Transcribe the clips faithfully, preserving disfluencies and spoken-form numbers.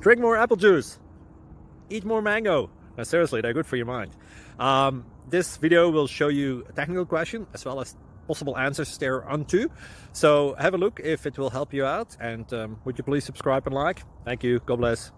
drink more apple juice, eat more mango. Now seriously, they're good for your mind. Um, this video will show you a technical question as well as possible answers thereunto. So have a look if it will help you out, and um, would you please subscribe and like? Thank you. God bless.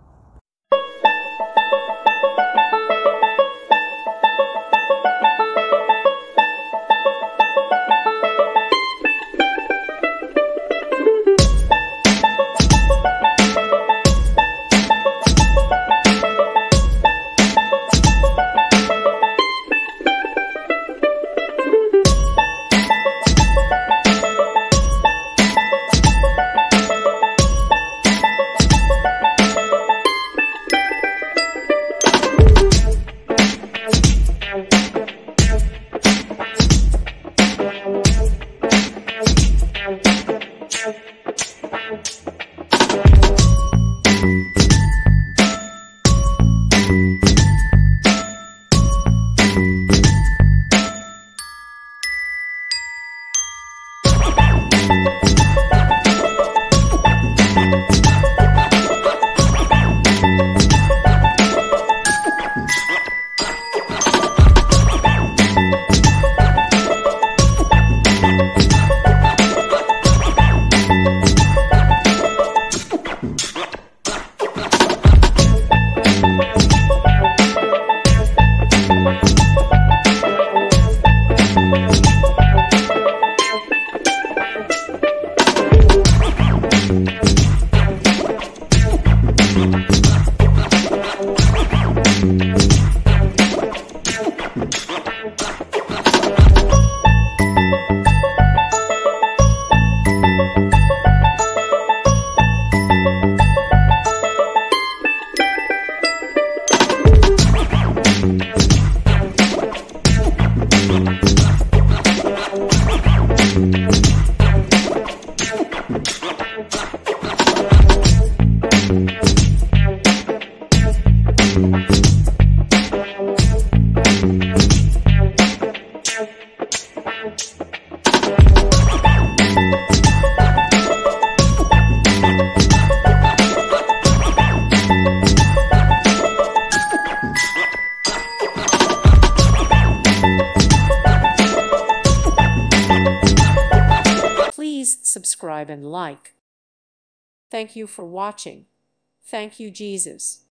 Please subscribe and like. Thank you for watching. Thank you, Jesus.